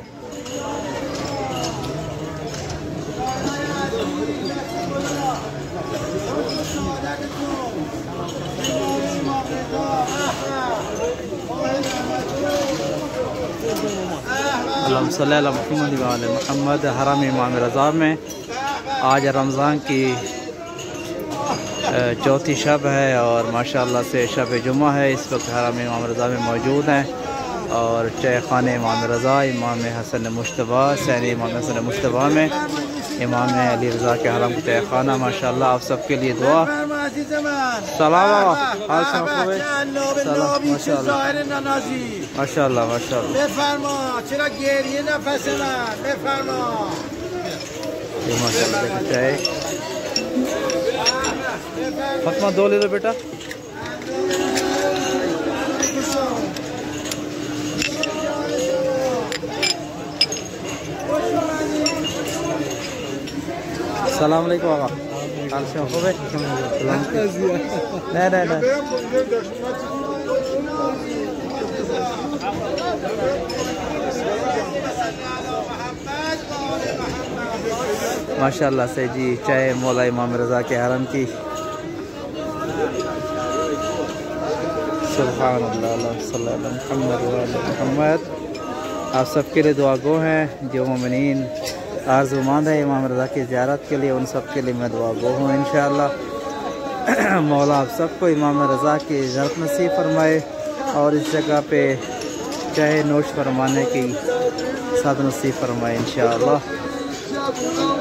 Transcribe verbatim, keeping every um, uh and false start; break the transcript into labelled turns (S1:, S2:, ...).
S1: मोहम्मद हरम इमाम रज़ा में आज रमज़ान की चौथी शब है और माशाअल्लाह से शब जुमा है। इस वक्त हरम इमाम रज़ा में मौजूद हैं और चाय खाने इमाम रज़ा, इमाम हसन मुश्तबा, सैनी इमाम हसन मुश्तबा में इमाम अली रज़ा के हरम चाय खाना। माशाअल्लाह आप सबके लिए दुआ। सलाम माशाअल्लाह माशाअल्लाह माशाअल्लाह चाय फतमा दो ले लो बेटा। अस्सलाम वालेकुम आका। हाल से हो गए? नहीं नहीं नहीं माशाअल्लाह से जी चाय मौला इमाम रज़ा के हरम की। सुभान अल्लाह मोहम्मद। आप सबके लिए दुआ गो हैं जो मोमिनीन आरज़ूमंद है इमाम रज़ा की ज़ियारत के लिए, उन सब के लिए मैं दुआ गो हूँ इंशाअल्लाह। मौला आप सबको इमाम रज़ा की ज़ियारत नसीब फरमाए और इस जगह पे चाहे नोश फरमाने की साथ नसीब फरमाए इंशाअल्लाह।